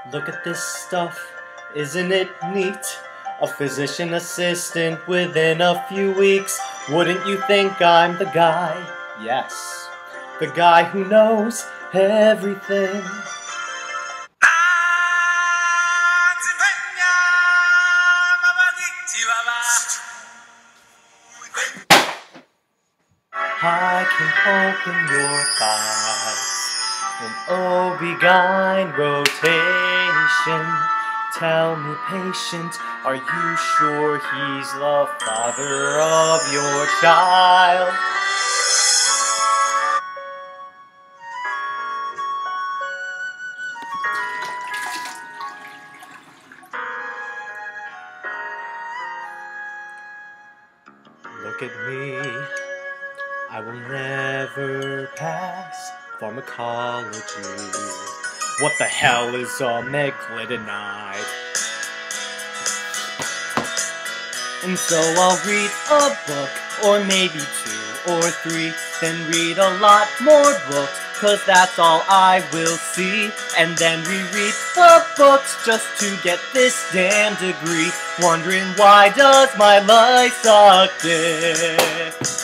Look at this stuff, isn't it neat? A physician assistant within a few weeks. Wouldn't you think I'm the guy? Yes, the guy who knows everything. I can open your thighs in OB-GYN rotation. Tell me, patient, are you sure he's the father of your child? Look at me, I will never pass pharmacology. What the hell is a meglitide? And so I'll read a book, or maybe 2 or 3, then read a lot more books, 'cause that's all I will see. And then reread the books just to get this damn degree, wondering why does my life suck dick?